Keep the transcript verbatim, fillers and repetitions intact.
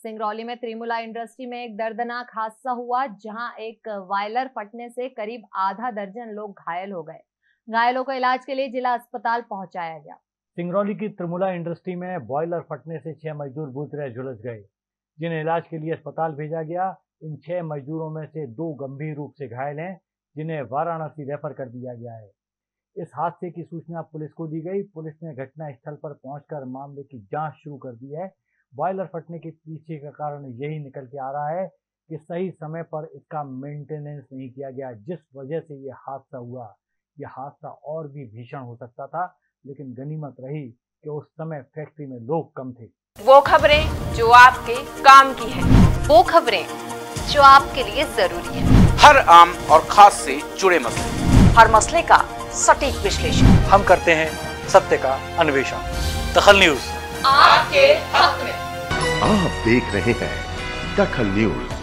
सिंगरौली में त्रिमुला इंडस्ट्री में एक दर्दनाक हादसा हुआ, जहां एक बॉयलर फटने से करीब आधा दर्जन लोग घायल हो गए। घायलों को इलाज के लिए जिला अस्पताल पहुंचाया गया। सिंगरौली की त्रिमुला इंडस्ट्री में बॉयलर फटने से छह मजदूर बुरी तरह झुलस गए, जिन्हें इलाज के लिए अस्पताल भेजा गया। इन छह मजदूरों में से दो गंभीर रूप से घायल हैं, जिन्हें वाराणसी रेफर कर दिया गया है। इस हादसे की सूचना पुलिस को दी गई। पुलिस ने घटनास्थल पर पहुंचकर मामले की जांच शुरू कर दी है। बॉयलर फटने के पीछे का कारण यही निकल के आ रहा है कि सही समय पर इसका मेंटेनेंस नहीं किया गया, जिस वजह से ये हादसा हुआ। यह हादसा और भी भीषण हो सकता था, लेकिन गनीमत रही कि उस समय फैक्ट्री में लोग कम थे। वो खबरें जो आपके काम की है, वो खबरें जो आपके लिए जरूरी है, हर आम और खास से जुड़े मसले, हर मसले का सटीक विश्लेषण हम करते हैं, सत्य का अन्वेषण। दखल न्यूज आपके हक में। आप देख रहे हैं दखल न्यूज।